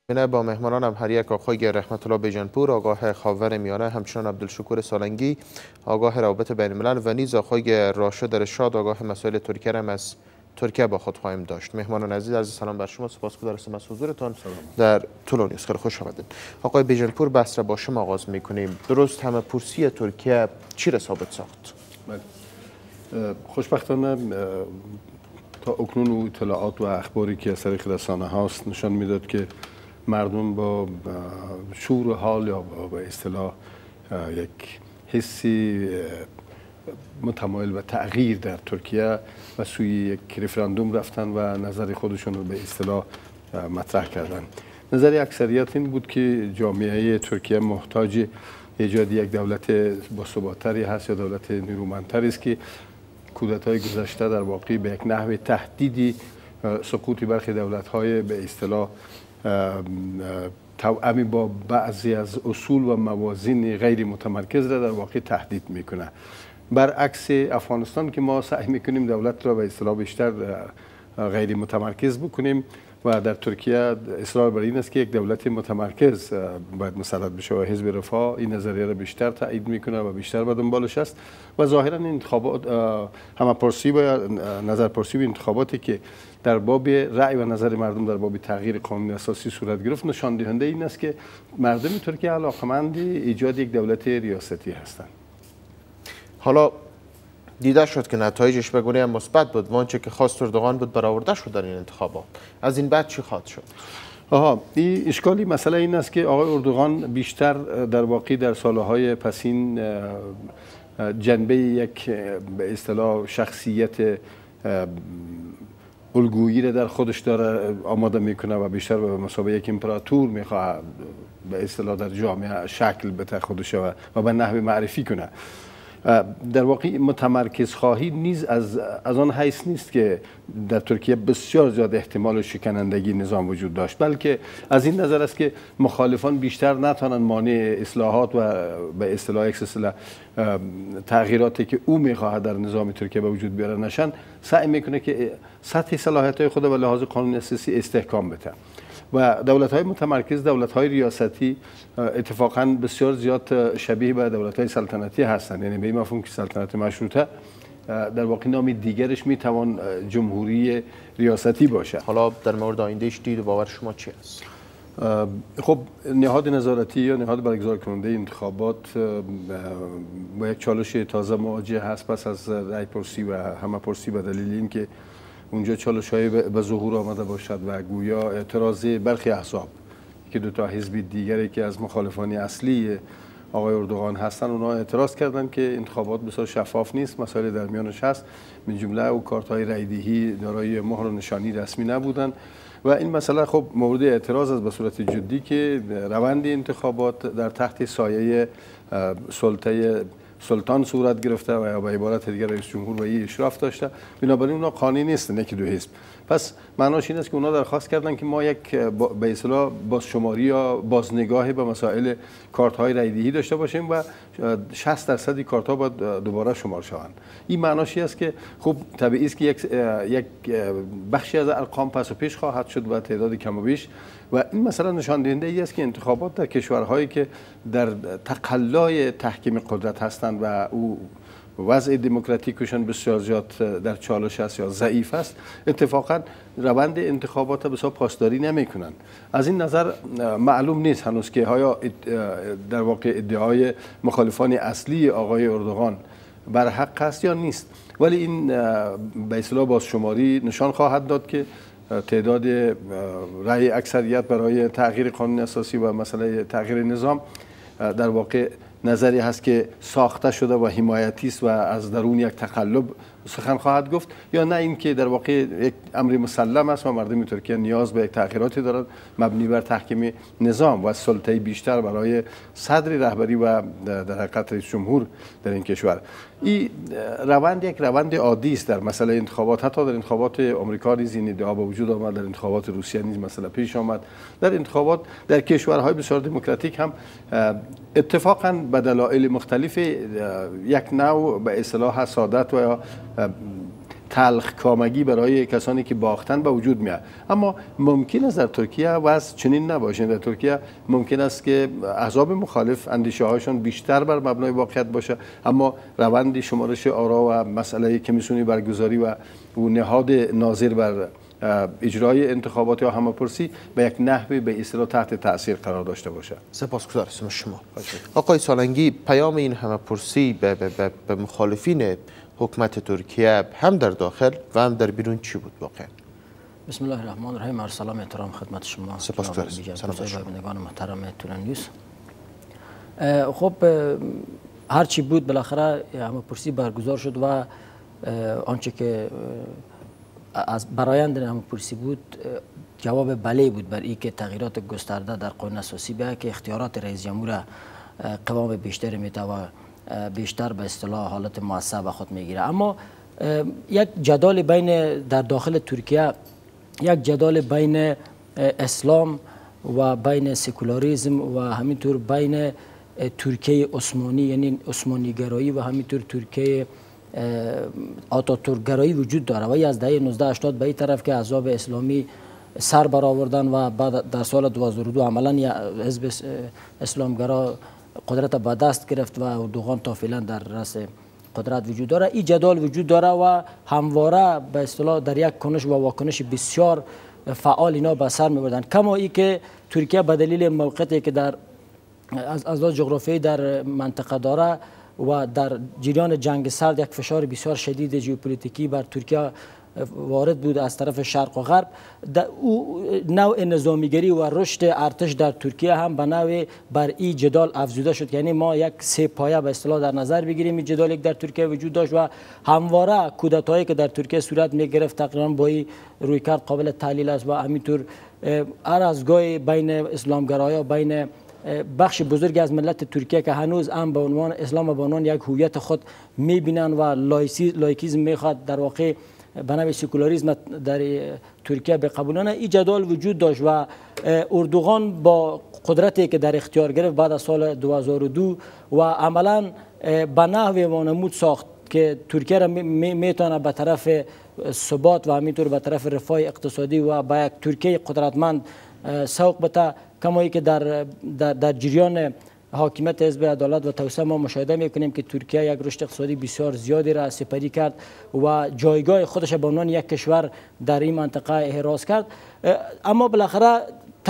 با مهمانانم هر یک آقای رحمت الله بیژنپور آگاه خاورمیانه، همچنان عبدالشکور سالنگی آگاه روابط بین الملل و نیز آقای راشد رشاد آگاه مسائل ترکیه هم از ترکیه با خود خواهیم داشت. مهمانان عزیز، عرض سلام بر شما، سپاسگزارم از حضورتان در طول نیوز. خیلی خوش آمدید. آقای بیژنپور، بحث را با شما آغاز می‌کنیم. درست همه پرسی ترکیه چی را ثابت ساخت؟ خوشبختانه تا اکنون اطلاعات و اخباری که از طریق رسانه هاست نشان میداد که مردم با شور حال یا به اصطلاح یک حسی متمایل و تغییر در ترکیه و سوی یک رفراندوم رفتن و نظر خودشون رو به اصطلاح مطرح کردن. نظر اکثریت این بود که جامعه ترکیه محتاج ایجاد یک دولت باثبات‌تری هست یا دولت نیرومندتری است که کودتای گذشته در واقع به یک نحو تهدیدی سقوط برخی دولت‌های به اصطلاح توأمی با بعضی از اصول و موازین غیر متمرکز را در واقع تهدید میکنه. برعکس افغانستان که ما سعی میکنیم دولت را به اصطلاح بیشتر غیر متمرکز بکنیم و در ترکیه اصرار بر این است که یک دولت متمرکز باید مسلط بشه و حزب رفاه این نظریه را بیشتر تایید میکنه و بیشتر به دنبالش است و ظاهرا این انتخابات همه‌پرسی و نظرپرسی و انتخاباتی که در باب رأی و نظر مردم در باب تغییر قانون اساسی صورت گرفت نشان دهنده این است که مردم ترکیه علاقمند ایجاد یک دولت ریاستی هستند. حالا دیده شد که نتایجش به گونه مثبت بود و آنچه که خواست اردوغان بود برآورده شد در این انتخابات. از این بعد چی خواهد شد؟ این اشکالی مسئله این است که آقای اردوغان بیشتر در واقع در سالهای پسین جنبه یک به اصطلاح شخصیت الگویی را در خودش داره آماده میکنه و بیشتر به مثابه یک امپراتور میخواد به اصطلاح در جامعه شکل بده خودش و به نحو معرفی کنه. در واقع متمرکز خواهی نیز از آن حیث نیست که در ترکیه بسیار زیاد احتمال شکنندگی نظام وجود داشت، بلکه از این نظر است که مخالفان بیشتر نتوانند مانع اصلاحات و به اصطلاح یک سلسله تغییراتی که او میخواهد در نظام ترکیه به وجود بیاره نشن، سعی میکنه که سطح صلاحیت‌های خود به لحاظ قانون اساسی استحکام بده و دولت‌های متمرکز، دولت‌های ریاستی اتفاقاً بسیار زیاد شبیه به دولت‌های سلطنتی هستند. یعنی به این مفهوم که سلطنت مشروطه در واقع نام دیگرش میتوان جمهوری ریاستی باشه. حالا در مورد آیندهش دید و باور شما چی است؟ خب نهاد نظارتی یا نهاد برگزار کننده انتخابات با یک چالش تازه مواجه هست پس از رأی پرسی و همه پرسی به دلیل اینکه اونجا چالش‌های به ظهور آمده باشد و گویا اعتراض برخی احزاب که دو تا حزب دیگری که از مخالفان اصلی آقای اردوغان هستن اونها اعتراض کردند که انتخابات بسیار شفاف نیست، مسائل در میانش هست، من جمله او کارت‌های رای‌دهی دارای مهر و نشانی رسمی نبودند و این مسئله خب مورد اعتراض است به صورت جدی که روند انتخابات در تحت سایه سلطان صورت گرفته و یا به عبارت دیگر رئیس جمهور و این اشراف داشته، بنابراین اونا قانونی نیستن که دو حزب. پس معناش این است که اونا درخواست کردن که ما یک به اصطلاح بازشماری یا بازنگاهی به مسائل کارت‌های رای‌دهی داشته باشیم و 60% کارت‌ها باید دوباره شمار شوند. این معناش است که خب طبیعی است که یک بخشی از ارقام پس و پیش خواهد شد و تعداد کم و بیش و این مثلا نشان دهنده ای است که انتخابات در کشورهایی که در تقلای تحکیم قدرت هستند و او وضع دموکراتیکشون بسیار زیاد در چالش است یا ضعیف است، اتفاقا روند انتخابات بسیار پاسداری نمیکنند. از این نظر معلوم نیست هنوز که آیا در واقع ادعای مخالفان اصلی آقای اردوغان بر حق است یا نیست، ولی این به اصطلاح بازشماری نشان خواهد داد که تعداد رأی اکثریت برای تغییر قانون اساسی و مسئله تغییر نظام در واقع نظری هست که ساخته شده و حمایتی است و از درون یک تقلب سخن خواهد گفت، یا نه اینکه در واقع یک امر مسلم است و مردم ترکیه نیاز به یک تغییراتی دارند مبنی بر تحکیم نظام و سلطه بیشتر برای صدر رهبری و در حقیقت رئیس جمهور در این کشور. این روند یک روند عادی است در مسئله انتخابات. حتی در انتخابات آمریکا نیز این ادعا به وجود آمد، در انتخابات روسیه نیز مسئله پیش آمد، در انتخابات در کشورهای بسیار دموکراتیک هم اتفاقا به دلایل مختلف یک نوع به اصطلاح حسادت و تلخ کامگی برای کسانی که باختن به وجود میاد. اما ممکن است در ترکیه وضع چنین نباشه. در ترکیه ممکن است که احزاب مخالف اندیشه هاشون بیشتر بر مبنای واقعیت باشه، اما روند شمارش آرا و مسئله کمیسیون برگزاری و نهاد ناظر بر اجرای انتخابات یا همه‌پرسی به یک نحوی به اصطلاح تحت تاثیر قرار داشته باشه. سپاسگزارم از شما. آقای سالنگی، پیام این همه‌پرسی به مخالفین حکومت ترکیه هم در داخل و هم در بیرون چی بود واقعا؟ بسم الله الرحمن الرحیم. عرض سلام احترام خدمت شما. سپاسگزارم. بینندگان محترم تورنیوز. خب هر چی بود بالاخره همه‌پرسی برگزار شد و آنچه که از برآیند همه‌پرسی بود جواب بله بود بر اینکه تغییرات گسترده در قانون اساسی بیاید که اختیارات رئیس جمهور قوام بیشتر میده و بیشتر به اصطلاح حالت موثر به خود میگیره. اما یک جدال بین در داخل ترکیه، یک جدال بین اسلام و بین سکولاریسم و همینطور بین ترکیه عثمانی یعنی عثمانی گرایی و همینطور ترکیه آتاتورک گرایی وجود داره و از دهه 1980 به این طرف که احزاب اسلامی سر برآوردن و بعد در سال 2002 عملا حزب اسلامگرا قدرت به دست گرفت و اردوغان تا فعلا در رأس قدرت وجود داره. این جدال وجود داره و همواره به اصطلاح در یک کنش و واکنش بسیار فعال اینا به سر میبردن. کما ای که ترکیه به دلیل موقعیتی که در از جغرافیایی در منطقه داره و در جریان جنگ سرد یک فشار بسیار شدید ژئوپلیتیکی بر ترکیه وارد بود از طرف شرق و غرب. او نوع نظامیگری و رشد ارتش در ترکیه هم به نوع بر این جدال افزوده شد. یعنی ما یک سه پایه به اصطلاح در نظر بگیریم. این جدالی که در ترکیه وجود داشت و همواره کودتایی که در ترکیه صورت می گرفت تقریبا با این رویکرد قابل تحلیل است و همینطور هر از گاهی بین اسلامگرایا بین بخش بزرگی از ملت ترکیه که هنوز هم به عنوان اسلام به عنوان یک هویت خود میبینن و لایکیسم میخواد در واقع به نوع سکولاریسم در ترکیه بقبولانه. این جدال وجود داشت و اردوغان با قدرتی که در اختیار گرفت بعد از سال 2002 و عملا به نحوی وانمود ساخت که ترکیه را میتونه به طرف ثبات و همینطور به طرف رفاه اقتصادی و به یک ترکیه قدرتمند سوق بده. کمایی که در جریان حاکمیت حزب عدالت و توسعه ما مشاهده میکنیم که ترکیه یک رشد اقتصادی بسیار زیادی را سپری کرد و جایگاه خودش به عنوان یک کشور در این منطقه احراز کرد. اما بالاخره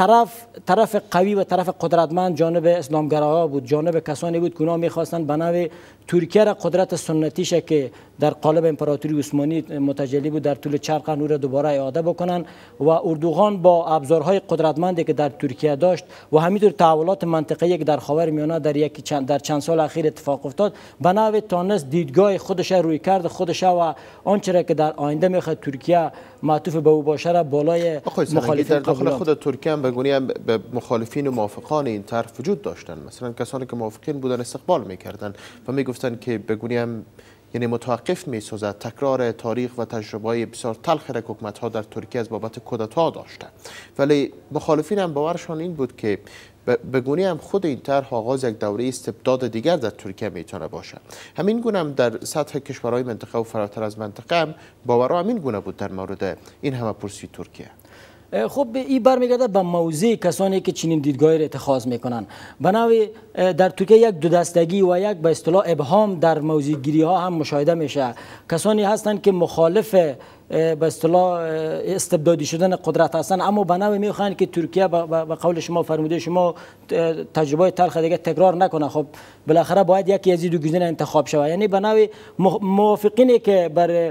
طرف قوی و طرف قدرتمند جانب اسلامگراها بود، جانب کسانی بود که اونا میخواستند به نوع ترکیه را قدرت سنتیش که در قالب امپراتوری عثمانی متجلی بود در طول 4 قرن او را دوباره اعاده بکنن و اردوغان با ابزارهای قدرتمندی که در ترکیه داشت و همینطور تحولات منطقه‌ای که در خاورمیانه در چند سال اخیر اتفاق افتاد به نوع تانست دیدگاه خودش روی کرد خودش و آنچه را که در آینده میخواد ترکیه معطوف به او باشه را بالای مخالفین در داخل خود ترکیه هم بگونی هم به مخالفین و موافقان این طرف وجود داشتن. مثلا کسانی که موافقین بودن استقبال میکردن و میگفتن که بگونی هم یعنی متوقف میسازد تکرار تاریخ و تجربه‌های بسیار تلخ را که حکومت‌ها در ترکیه از بابت کودتا داشتند. ولی مخالفین هم باورشان این بود که بگونی هم خود این طرح آغاز یک دوره استبداد دیگر در ترکیه میتونه باشه. همین گونه هم در سطح کشورهای منطقه و فراتر از منطقه هم باورها همین گونه بود در مورد این همه‌پرسی ترکیه. خب این برمیگرده به موضع کسانی که چنین دیدگاهی را اتخاذ میکنن. بنابراین در ترکیه یک دو دستگی و یک به اصطلاح ابهام در موضع گیری ها هم مشاهده میشه. کسانی هستند که مخالف به اصطلاح استبدادی شدن قدرت هستند اما به نوعی میخواهند که ترکیه به قول شما فرموده شما تجربه تلخ دیگه تکرار نکنه. خب بالاخره باید یکی از این دو گزینه انتخاب شود. یعنی به نوعی موافقینی که بر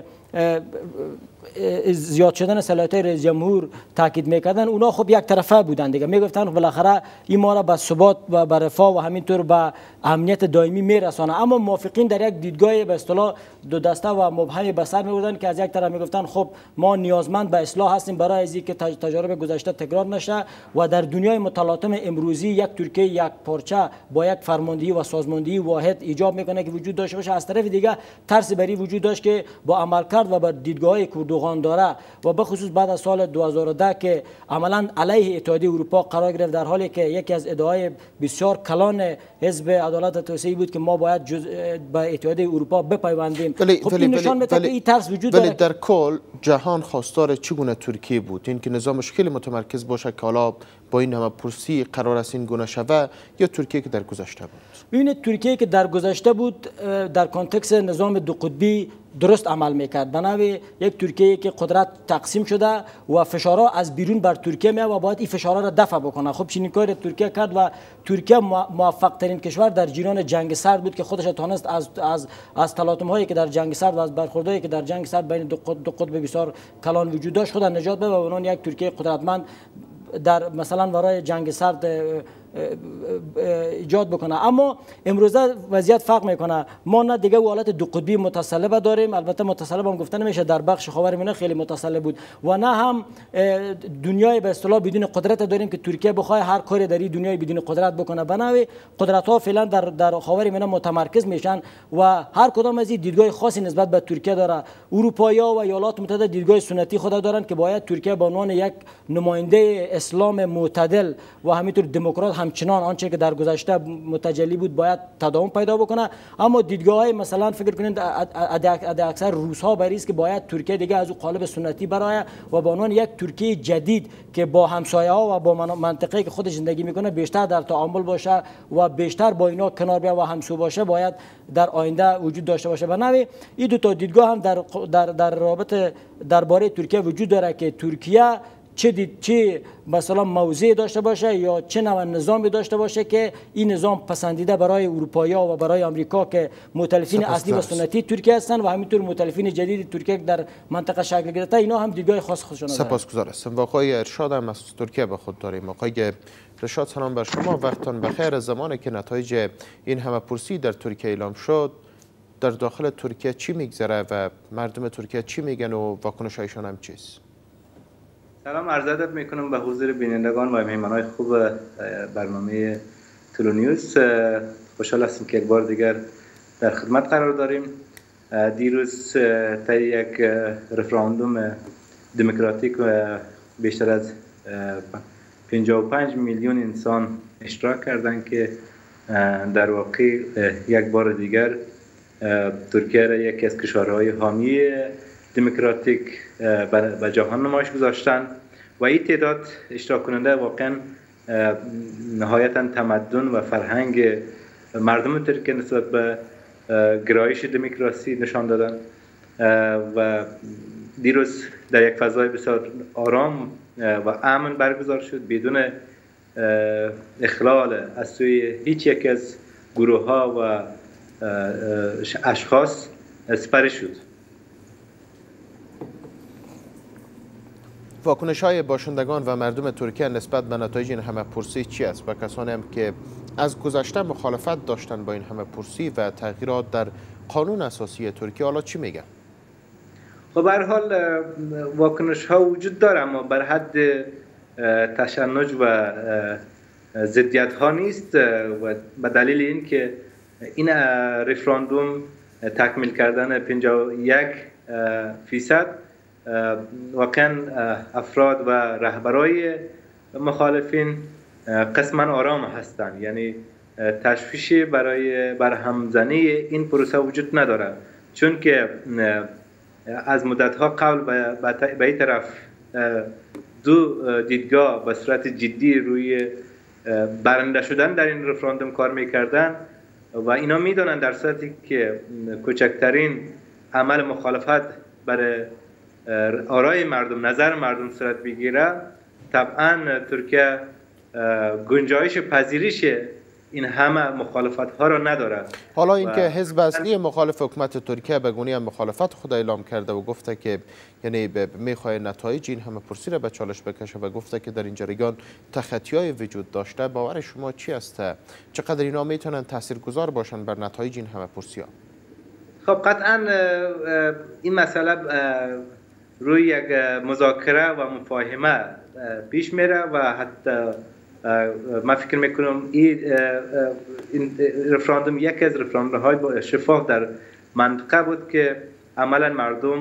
زیاد شدن صلاحیت رئیس جمهور تاکید میکردن اونا خب یک طرفه بودن دیگه، میگفتن بالاخره این ما را به ثبات و به رفاه و همینطور به امنیت دائمی میرسانه. اما موافقین در یک دیدگاه به اصطلاح دو دسته و مبهم به سر میبردن که از یک طرف میگفتن خب ما نیازمند به اصلاح هستیم برای از اینکه تجارب گذشته تکرار نشه و در دنیای متلاطم امروزی یک ترکیه یک پارچه با یک فرماندهی و سازماندهی واحد ایجاب میکنه که وجود داشته باشه. از طرف دیگه ترس بری وجود داشت که با عملکرد و با دیدگاه اردوغان داره و به خصوص بعد از سال 2010 که عملا علیه اتحادیه اروپا قرار گرفت، در حالی که یکی از ادعای بسیار کلان حزب عدالت و توسعه بود که ما باید به اتحادیه اروپا بپیوندیم. خب این نشان میده که این ترس وجود داره. در کل جهان خواستار چگونه ترکیه بود؟ اینکه نظامش خیلی متمرکز باشه که حالا با این همه پرسی قرار است این گونه شوه، یا ترکیه که در گذشته بود؟ ببینید ترکیه که در گذشته بود در کانتکست نظام دو قطبی درست عمل میکرد. بنابراین یک ترکیه که قدرت تقسیم شده و فشارها از بیرون بر ترکیه میاد و باید این فشارها را دفع بکنه. خب چنین کاری ترکیه کرد و ترکیه موفق ترین کشور در جریان جنگ سرد بود که خودش تونست از تلاطم هایی که در جنگ سرد و از برخوردهایی که در جنگ سرد بین دو قطب بسیار کلان وجود داشت خود نجات بده و اون یک ترکیه قدرتمند در مثلا برای جنگ سرد ایجاد بکنه. اما امروزه وضعیت فرق میکنه. ما نه دیگه حالت دو قطبی متصلب داریم، البته متصلب هم گفته نمیشه، در بخش خاورمیانه خیلی متصلب بود، و نه هم دنیای به اصطلاح بدون قدرت داریم که ترکیه بخواد هر کاری در این دنیای بدون قدرت بکنه. بنابراین قدرت ها فعلا در خاورمیانه متمرکز میشن و هر کدام از این دیدگاه خاصی نسبت به ترکیه داره. اروپایی‌ها و ایالات متحده دیدگاه سنتی خود دارن که باید ترکیه به عنوان یک نماینده اسلام معتدل و همینطور دموکرات همچنان آنچه که در گذشته متجلی بود باید تداوم پیدا بکنه. اما دیدگاه های مثلا فکر کنید اکثر روس ها بر است که باید ترکیه دیگه از او قالب سنتی برای و به عنوان یک ترکیه جدید که با همسایه ها و با منطقه‌ای که خودش زندگی میکنه بیشتر در تعامل باشه و بیشتر با اینا کنار بیا و همسو باشه باید در آینده وجود داشته باشه. بنابراین این دو تا دیدگاه هم در رابطه درباره ترکیه وجود داره که ترکیه چه مثلا موضع داشته باشه یا چه نوع نظامی داشته باشه که این نظام پسندیده برای اروپایی‌ها و برای آمریکا که مؤتلفین اصلی و سنتی ترکیه هستند و همینطور مؤتلفین جدید ترکیه در منطقه شکل گرفته، اینا هم دیدگاه خاص خودشون دارند. سپاسگزار هستم. آقای ارشاد هم از ترکیه به خود داریم. آقای ارشاد سلام بر شما، وقتتان بخیر. زمانی که نتایج این همه پرسی در ترکیه اعلام شد، در داخل ترکیه چی میگذره و مردم ترکیه چی میگن و واکنش‌هایشان هم چیست؟ سلام عرض ادب میکنم به حضور بینندگان و مهمانان خوب برنامه تلونیوز. خوشحال هستیم که یک بار دیگر در خدمت قرار داریم. دیروز طی یک رفراندوم دموکراتیک و بیشتر از 55 میلیون انسان اشتراک کردند که در واقع یک بار دیگر ترکیه را یکی از کشورهای حامی دموکراتیک به جهان نمایش گذاشتن و این تعداد اشتراک کننده واقعا نهایتا تمدن و فرهنگ مردم ترکیه نسبت به گرایش دموکراسی نشان دادن و دیروز در یک فضای بسیار آرام و امن برگزار شد بدون اخلال از سوی هیچ یک از گروه ها و اشخاص سپری شد. واکنش های باشندگان و مردم ترکیه نسبت به نتایج این همه پرسی چی است؟ و کسانی هم که از گذشته مخالفت داشتن با این همه پرسی و تغییرات در قانون اساسی ترکیه حالا چی میگن؟ خب به هر حال واکنش ها وجود داره، اما بر حد تشنج و ضدیت ها نیست و به دلیل این که این رفراندوم تکمیل کردن 51% واقعا افراد و رهبرای مخالفین قسما آرام هستند، یعنی تشویشی برای برهمزنی این پروسه وجود نداره، چون که از مدتها قبل به این طرف دو دیدگاه به صورت جدی روی برنده شدن در این رفراندوم کار میکردن و اینا میدونن در صورتی که کوچکترین عمل مخالفت برای آرای مردم، نظر مردم صورت بگیره، طبعا ترکیه گنجایش پذیرش این همه مخالفت ها را نداره. حالا اینکه حزب اصلی مخالف حکومت ترکیه به گونی مخالفت خود اعلام کرده و گفته که یعنی میخواد نتایج این همه پرسی را به چالش بکشه و گفته که در این جریان تخطی‌های وجود داشته، باور شما چی است؟ چقدر اینا میتونن تاثیرگذار باشن بر نتایج این همه پرسی ها؟ خب قطعا این مسئله روی یک مذاکره و مفاهمه پیش میره و حتی من فکر میکنم این رفراندوم یکی از رفراندوم‌های شفاف در منطقه بود که عملا مردم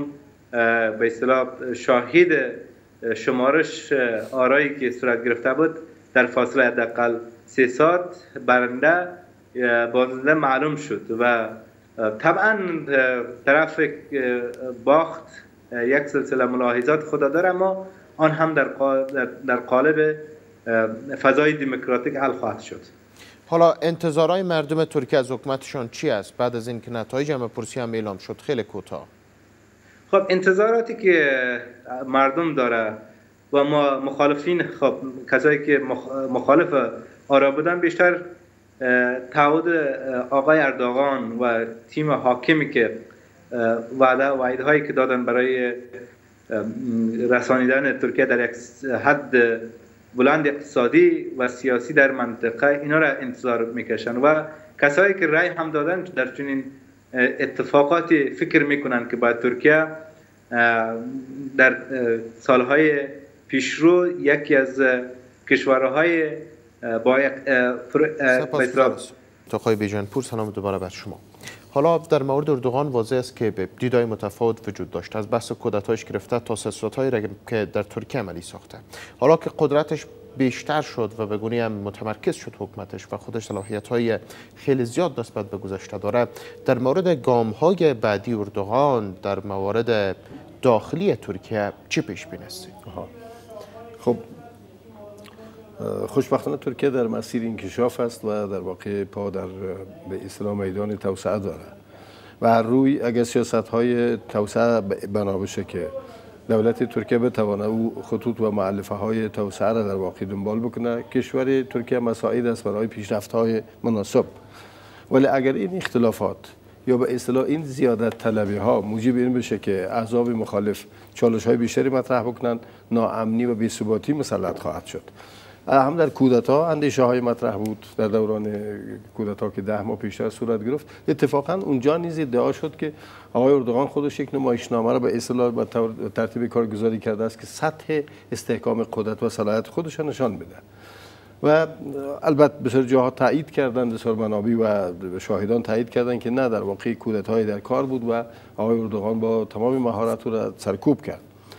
به اصطلاح شاهد شمارش آرایی که صورت گرفته بود در فاصله حداقل 3 ساعت برنده بازنده معلوم شد و طبعا طرف باخت یک سلسله ملاحظات خود داره، اما آن هم در قالب فضای دموکراتیک حل خواهد شد. حالا انتظارهای مردم ترکیه از حکومتشان چی است بعد از اینکه نتایج همه‌پرسی هم اعلام شد؟ خیلی کوتاه. خب انتظاراتی که مردم داره و ما مخالفین، خب کسایی که مخالف آرا بودن، بیشتر تعهد آقای اردوغان و تیم حاکمی که وعده‌هایی که دادن برای رسانیدن ترکیه در یک حد بلند اقتصادی و سیاسی در منطقه، اینا را انتظار میکشن و کسایی که رای هم دادن در چنین اتفاقاتی فکر میکنن که باید ترکیه در سالهای پیشرو یکی از کشورهای با یک آقای بیژنپور، سلام دوباره بر شما. حالا در مورد اردوغان واضح است که دیدهای متفاوت وجود داشت، از بحث کودتایش گرفته تا سیاست‌هایی را که در ترکیه عملی ساخته. حالا که قدرتش بیشتر شد و به گونه‌ای هم متمرکز شد حکومتش و خودش صلاحیت‌های خیلی زیاد نسبت به گذشته داره، در مورد گام‌های بعدی اردوغان در موارد داخلی ترکیه چی پیش بینی است؟ خب خوشبختانه ترکیه در مسیر انکشاف است و در واقع پا در به اصطلاح میدان توسعه داره و هر روی اگر سیاست‌های توسعه بنا بشه که دولت ترکیه بتواند او خطوط و مؤلفه های توسعه را در واقع دنبال بکنه، کشور ترکیه مساعد است برای پیشرفت‌های مناسب. ولی اگر این اختلافات یا به اصطلاح این زیادت طلبی ها موجب این بشه که احزاب مخالف چالش های بیشتری مطرح بکنن، ناامنی و بی‌ثباتی مسلط خواهد شد. هم در کودتا اندیشه های مطرح بود در دوران کودتا که 10 ماه پیشتر صورت گرفت. اتفاقا اونجا نیز ادعا شد که آقای اردوغان خودش یک نمایشنامه را به اصطلاح با ترتیب کارگزاری کرده است که سطح استحکام قدرت و صلاحیت خودش نشان بده و البته بسیار جاها تایید کردند، بسیار منابع و شاهدان تایید کردند که نه، در واقع کودتایی در کار بود و آقای اردوغان با تمام مهارت را سرکوب کرد.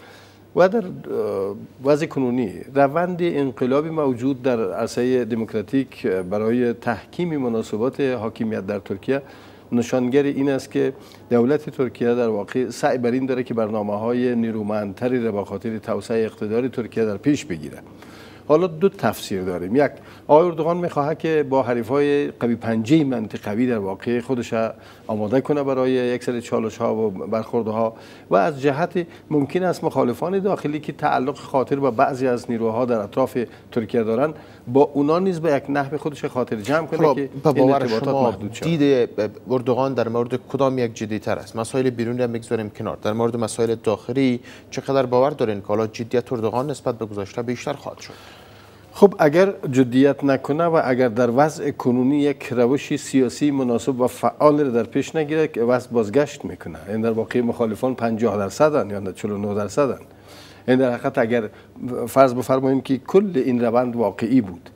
و در وضع کنونی روند انقلابی موجود در عرصه دموکراتیک برای تحکیم مناسبات حاکمیت در ترکیه نشانگر این است که دولت ترکیه در واقع سعی بر این داره که برنامه‌های نیرومندتری را به خاطر توسعه اقتدار ترکیه در پیش بگیره. حالا دو تفسیر داریم. یک، آقای اردوغان می‌خواهد که با حریفای قوی پنجه منطقوی در واقع خودش آماده کنه برای یک سری چالش‌ها و برخوردها، و از جهت ممکن است مخالفان داخلی که تعلق خاطر با بعضی از نیروها در اطراف ترکیه دارن با اونا نیز به یک نحو خودش خاطر جمع کنه که این ارتباطات محدود شود. دید اردوغان در مورد کدام یک جدی‌تر است؟ مسائل بیرونی هم می‌گذاریم کنار، در مورد مسائل داخلی چقدر باور دارین که حالا جدیت اردوغان نسبت به گذشته بیشتر خواهد شد؟ خب اگر جدیت نکنه و اگر در وضع کنونی یک روش سیاسی مناسب و فعال را در پیش نگیره که وضع بازگشت میکنه. این در واقع مخالفان 50% یا 49%. این در حقیقت اگر فرض بفرماییم که کل این روند واقعی بود،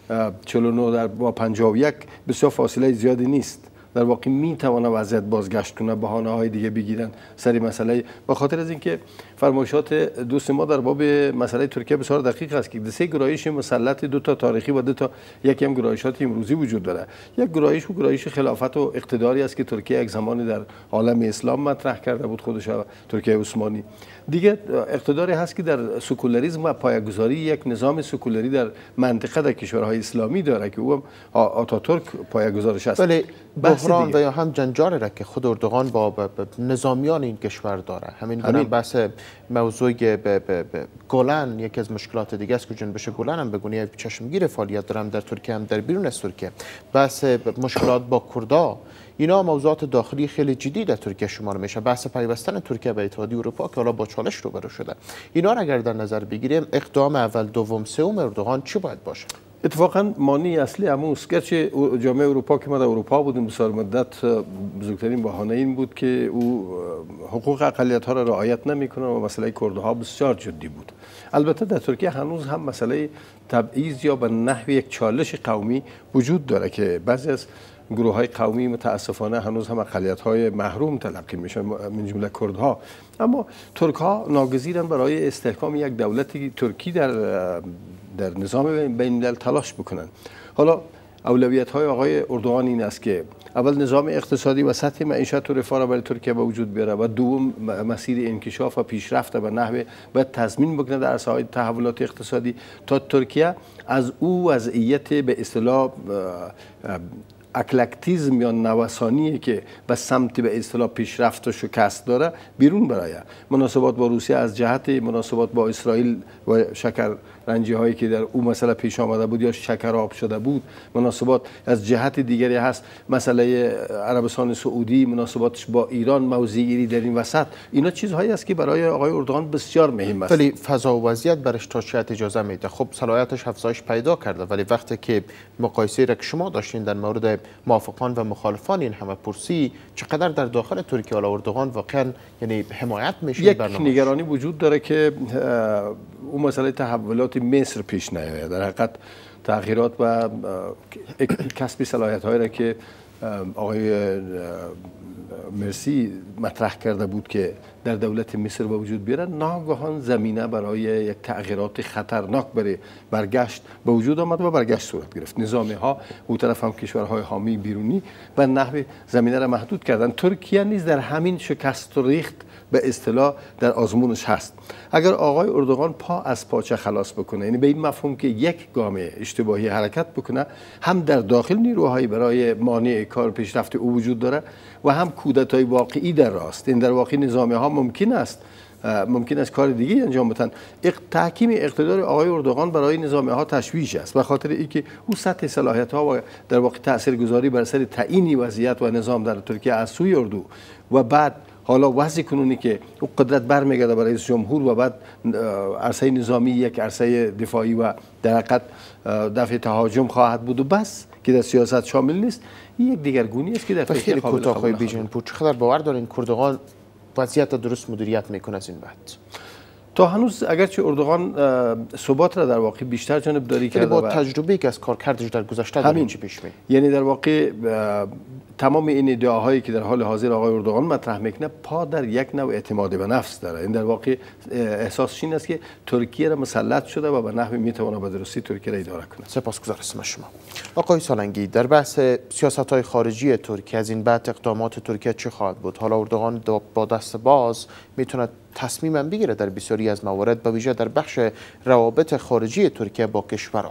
49 با 51 بسیار فاصله زیادی نیست، در واقع میتونه وضعیت بازگشت کنه، بهانه‌های دیگه بگیرن سری مسئله، به خاطر از اینکه فرمایشات دوست ما در باب مسئله ترکیه بسیار دقیق است که سه گرایش مسلط، دو تا تاریخی و دو تا یکی هم گرایشات امروزی وجود داره. یک گرایش و گرایش خلافت و اقتداری است که ترکیه یک زمانی در عالم اسلام مطرح کرده بود خودش، ترکیه عثمانی. دیگه اقتداری هست که در سکولاریسم و پایه‌گذاری یک نظام سکولاری در منطقه در کشورهای اسلامی داره که او هم آتاتورک پایه‌گذارش است. ولی بحران و یا هم جنجال را که خود اردوغان با نظامیان این کشور داره، همین بحث موضوع گولن یکی از مشکلات دیگه است که جنبش گولن هم به گونه چشمگیر فعالیت دارم در ترکیه هم در بیرون از ترکیه. بحث مشکلات با کردا، اینا موضوعات داخلی خیلی جدی در ترکیه شمار میشه. بحث پیوستن ترکیه به اتحادیه اروپا که حالا با چالش روبرو شده، اینا را اگر در نظر بگیریم اقدام اول، دوم، سوم اردوغان چی باید باشه؟ اتفاقا مانع اصلی اموس، گرچه جامعه اروپا که ما در اروپا بودیم بسیار مدت، بزرگترین بهانه این بود که او حقوق اقلیت‌ها را رعایت نمی‌کنه و مسئله کردها بسیار جدی بود. البته در ترکیه هنوز هم مسئله تبعیض یا به نحو یک چالش قومی وجود داره که بعضی از گروه های قومی متاسفانه هنوز هم اقلیت های محروم تلقی میشن من جمله کردها. اما ترک ها ناگزیرن برای استحکام یک دولتی ترکی در نظام بین الملل تلاش بکنن. حالا اولویت های آقای اردوغان این است که اول نظام اقتصادی و سطح معیشت و رفاه را برای ترکیه به وجود بیاره و دوم مسیر انکشاف و پیشرفت به نحو باید تضمین بکنه در عرصه‌های تحولات اقتصادی تا ترکیه از او وضعیت به اصطلاح اکلکتیزم یا نوسانی که به سمت به اصطلاح پیشرفت و شکست داره بیرون برایه. مناسبات با روسیه از جهت مناسبات با اسرائیل و شکر رنجی هایی که در او مسئله پیش آمده بود یا شکراب شده بود، مناسبات از جهت دیگری هست، مسئله عربستان سعودی، مناسباتش با ایران، موضعی در این وسط، اینا چیزهایی است که برای آقای اردوغان بسیار مهم است. ولی فضا و وضعیت برش تا چه اجازه میده؟ خب صلاحیتش افزایش پیدا کرده، ولی وقتی که مقایسه را که شما داشتین در مورد موافقان و مخالفان این همه پرسی، چقدر در داخل ترکیه اردوغان واقعا یعنی حمایت میشه؟ یک نگرانی وجود داره که اون مسئله تحولات مصر پیش نیاید. در حقیقت تغییرات و کسب صلاحیت هایی را که آقای مرسی مطرح کرده بود که در دولت مصر به وجود بیارن، ناگهان زمینه برای یک تغییرات خطرناک برای برگشت به وجود آمد و برگشت صورت گرفت. نظامی ها او طرف هم کشورهای حامی بیرونی و نحو زمینه را محدود کردن. ترکیه نیز در همین شکست و ریخت به اصطلاح در آزمونش هست. اگر آقای اردوغان پا از پاچه خلاص بکنه، یعنی به این مفهوم که یک گام اشتباهی حرکت بکنه، هم در داخل نیروهایی برای مانع کار پیشرفت او وجود داره و هم کودتای واقعی در راست. این در واقع نظامی ها ممکن است کار دیگه انجام بدن. تحکیم اقتدار آقای اردوغان برای نظامی ها تشویش است، به خاطر اینکه او سطح صلاحیت ها و در واقع تاثیرگذاری بر سر تعیین وضعیت و نظام در ترکیه از سوی اردو و بعد حالا وضع کنونی که او قدرت برمیگرده برای رئیس جمهور و بعد عرصه نظامی یک عرصه دفاعی و در حقیقت دفع تهاجم خواهد بود و بس که در سیاست شامل نیست. این یک دیگرگونی است که در خیلی کوتاه آقای بیژنپور، چقدر باور دارین اردوغان وضعیت درست مدیریت میکنه از این بعد؟ تا هنوز اگرچه اردوغان ثبات را در واقع بیشتر جانبداری کرده با تجربه‌ای که از کارکردش در گذشته دارین چی پیش میاد؟ یعنی در واقع تمام این ادعاهایی که در حال حاضر آقای اردوغان مطرح میکنه پا در یک نوع اعتماد به نفس داره. این در واقع احساسش این است که ترکیه را مسلط شده و به نحوی میتونه به درستی ترکیه را اداره کنه. سپاسگزارم از شما. آقای سالنگی، در بحث سیاست‌های خارجی ترکیه از این بعد اقدامات ترکیه چه خواهد بود؟ حالا اردوغان با دست باز میتونه تصمیم بگیره در بسیاری از موارد، به ویژه در بخش روابط خارجی ترکیه با کشورها.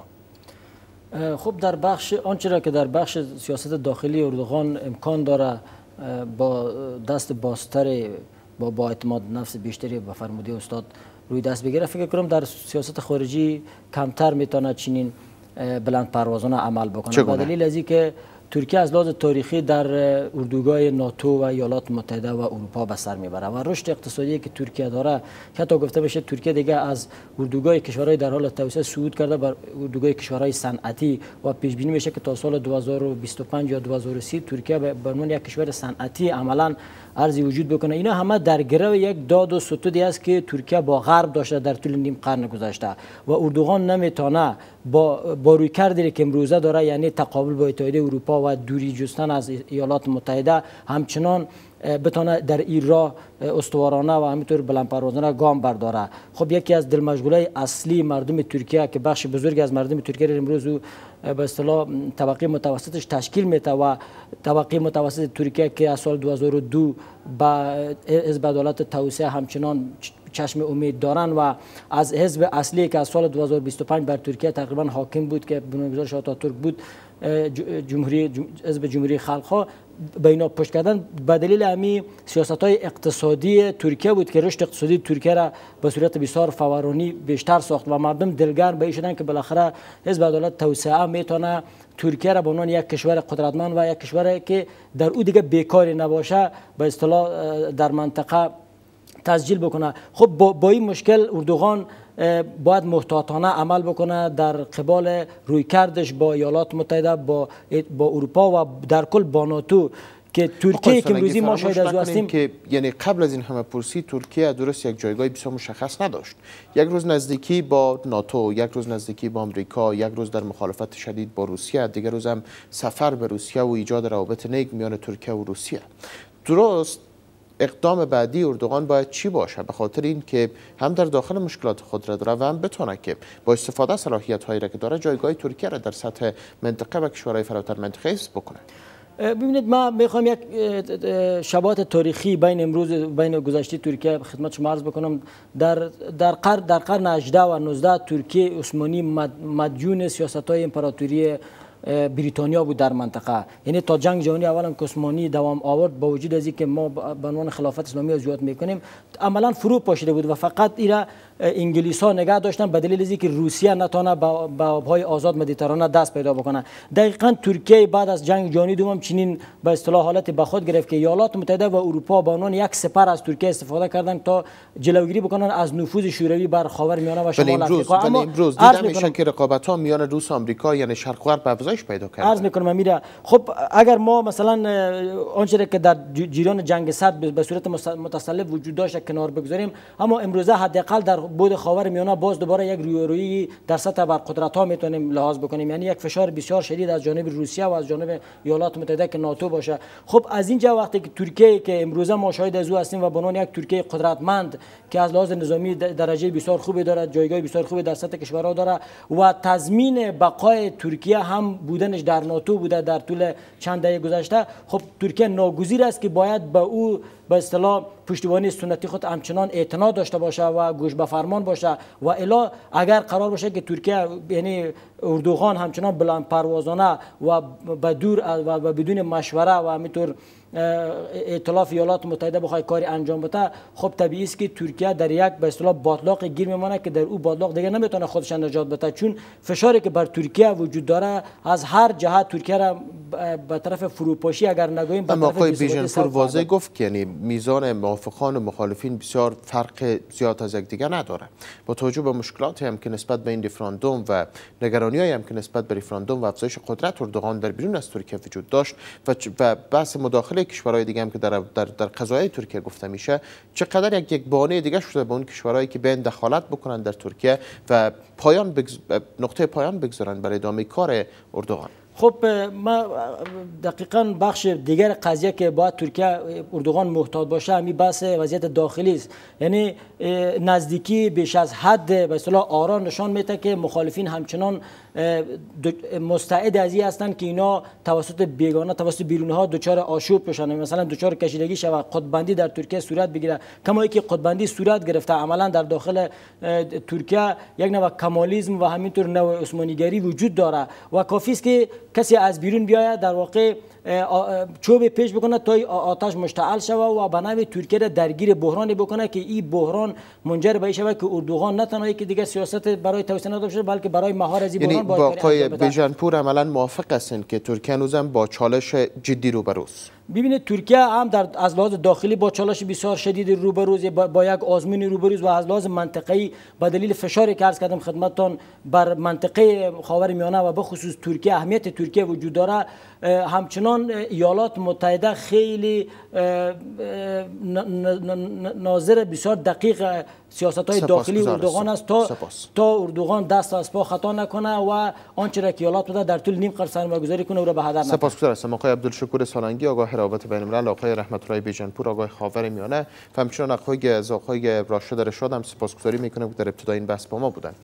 خب در بخش آنچه را که در بخش سیاست داخلی اردوغان امکان داره با دست بازتر با اعتماد نفس بیشتری به فرموده استاد روی دست بگیره، فکر کنم در سیاست خارجی کمتر میتونه چنین بلند پروازانه عمل بکنه. به دلیل از اینکه ترکیه از لحاظ تاریخی در اردوگاه ناتو و ایالات متحده و اروپا به سر میبره و رشد اقتصادی که ترکیه داره، حتی گفته بشه ترکیه دیگه از اردوگاه کشورهای در حال توسعه صعود کرده بر اردوگاه کشورهای صنعتی و پیش بینی میشه که تا سال 2025 یا 2030 ترکیه به عنوان یک کشور صنعتی عملا ارزی وجود بکنه. اینا همه در گرو یک داد و ستودی است که ترکیه با غرب داشته در طول نیم قرن گذشته و اردوغان نمیتونه با رویکردی که امروزه داره، یعنی تقابل با اتحادیه اروپا و دوری جستن از ایالات متحده، همچنان بتونه در این راه استوارانه و همینطور بلندپروازانه گام برداره. خب یکی از دلمشغولی اصلی مردم ترکیه که بخش بزرگی از مردم ترکیه را امروز به اصطلاح طبقه متوسطش تشکیل میده و طبقه متوسط ترکیه که از سال 2002 به حزب عدالت توسعه همچنان چشم امید دارن و از حزب اصلی که از سال 2025 بر ترکیه تقریبا حاکم بود که بنیانگذارش آتاتورک بود، حزب جمهوری خلق‌ها، به اینا پشت کردن به دلیل همین سیاست‌های اقتصادی ترکیه بود که رشد اقتصادی ترکیه را به صورت بسیار فورانی بیشتر ساخت و مردم دلگرم به این شدن که بالاخره حزب عدالت توسعه میتونه ترکیه را به عنوان یک کشور قدرتمند و یک کشوری که در او دیگه بیکاری نباشه به اصطلاح در منطقه تسجیل بکنه. خب با این مشکل اردوغان باید محتاطانه عمل بکنه در قبال رویکردش با ایالات متحده، با اروپا و در کل با ناتو که ترکیه که امروزی ما شاهد از او هستیم که یعنی قبل از این همه پرسی ترکیه درست یک جایگاه بسیار مشخص نداشت. یک روز نزدیکی با ناتو، یک روز نزدیکی با آمریکا، یک روز در مخالفت شدید با روسیه، دیگر روز هم سفر به روسیه و ایجاد روابط نیک میان ترکیه و روسیه. درست اقدام بعدی اردوغان باید چی باشه؟ به خاطر این که هم در داخل مشکلات خود را داره و هم بتونه که با استفاده از صلاحیت هایی را که داره جایگاه ترکیه را در سطح منطقه و کشورهای فراتر منطقه حفظ بکنه. ببینید، ما میخوام یک شباهت تاریخی بین گذشته ترکیه خدمت شما عرض بکنم. در قرن 18 و 19 ترکیه عثمانی مدیون سیاست‌های امپراتوری بریتانیا بود در منطقه. یعنی تا جنگ جهانی اول هم که عثمانی دوام آورد، با وجود از اینکه ما به عنوان خلافت اسلامی از یاد میکنیم، عملا فرو پاشیده بود و فقط ایرا انگلیس ها نگه داشتن به دلیل اینکه روسیه نتونه به آبهای آزاد مدیترانه دست پیدا بکنه. دقیقاً ترکیه بعد از جنگ جهانی دوم چنین به اصطلاح حالت به خود گرفت که ایالات متحده و اروپا به عنوان یک سپر از ترکیه استفاده کردن تا جلوگیری بکنن از نفوذ شوروی بر خاورمیانه و شمال آفریقا. اما امروز دیدم میشه که رقابت ها میان روس و آمریکا یعنی شرق و غرب افزایش پیدا کرده. عرض میکنم امیره، خب اگر ما مثلا آنچه که در جریان جنگ سرد به صورت متسلب وجود داشت کنار بگذاریم، اما امروزه حداقل در بود خاورمیانه باز دوباره یک رویارویی در سطح برقدرت ها میتونیم لحاظ بکنیم. یعنی یک فشار بسیار شدید از جانب روسیه و از جانب ایالات متحده که ناتو باشه. خب از اینجا وقتی که ترکیه که امروزه ما شاهد از او هستیم و به عنوان یک ترکیه قدرتمند که از لحاظ نظامی درجه بسیار خوبی دارد، جایگاه بسیار خوبی در سطح کشورها داره و تضمین بقای ترکیه هم بودنش در ناتو بوده در طول چند دهه گذشته، خب ترکیه ناگزیر است که باید به او به اصطلاح پشتیبانی سنتی خود همچنان اعتنا داشته باشه و گوش به فرمان باشه و الا اگر قرار باشه که ترکیه یعنی اردوغان همچنان بلند پروازانه و بدور و بدون مشوره و همینطور ائتلاف ایالات متحده بخواد کاری انجام بده، خب طبیعی است که ترکیه در یک به اصطلاح باطلاق گیر میمونه که در او باطلاق دیگه نمیتونه خودش نجات بده، چون فشاری که بر ترکیه وجود داره از هر جهت ترکیه را به طرف فروپاشی اگر نگوییم به طرف بیژنپور واضح گفت که یعنی میزان موافقان و مخالفین بسیار فرق زیاد از یکدیگر نداره. با توجه به مشکلاتی هم که نسبت به این رفراندوم و نگرانی‌هایی هم که نسبت به رفراندوم و افزایش قدرت اردوغان در بیرون از ترکیه وجود داشت و بحث مداخله کشورهای دیگه هم که در قضایای ترکیه گفته میشه، چقدر یک بهانه دیگه شده به اون کشورهایی که بیان دخالت بکنن در ترکیه و نقطه پایان بگذارن برای ادامه کار اردوغان. خب ما دقیقاً بخش دیگر قضیه که باید ترکیه اردوغان محتاط باشه همین بحث وضعیت داخلی است. یعنی نزدیکی بیش از حد به اصطلاح آرا نشان میده که مخالفین همچنان مستعد از این هستند که اینا توسط بیگانه توسط بیرونی ها دچار آشوب بشن، مثلا دچار کشیدگی شود، قطببندی در ترکیه صورت بگیره. کما که قطببندی صورت گرفته عملا در داخل ترکیه یک نوع کمالیسم و همینطور نوع عثمانیگری وجود داره و کافی است که کسی از بیرون بیاید در واقع چوب پیش بکنه تا آتش مشتعل شود و به نوع ترکیه را درگیر بحرانی بکنه که این بحران منجر به این شود که اردوغان نه تنها که دیگه سیاست برای توسعه نداشته بلکه برای مهار از این بحران با آقای بیژنپور عملا موافق هستند که ترکیه هنوزم با چالش جدی روبروست؟ ببینید ترکیه هم از لحاظ داخلی با چالش بسیار شدید روبروز، با یک آزمون روبروز و از لحاظ منطقه‌ای با دلیل فشاری که عرض کردم خدمتتان بر منطقه خاورمیانه و به خصوص ترکیه، اهمیت ترکیه وجود داره. همچنان ایالات متحده خیلی ناظر بسیار دقیق سیاست‌های داخلی اردوغان است تا اردوغان دست از پا خطا نکنه و آنچه را که ایالات متحده در طول نیم قرن سرمایه‌گذاری کنه او را به هدر نرسونه. سپاسگزار هستم آقای عبدالشکور سالنگی، آگاه روابط بین‌الملل، آقای رحمت الله بیژنپور، آگاه خاورمیانه و همچنین آقای راشد رشاد هم سپاسگزاری میکنم که در ابتدای این بحث با ما بودند.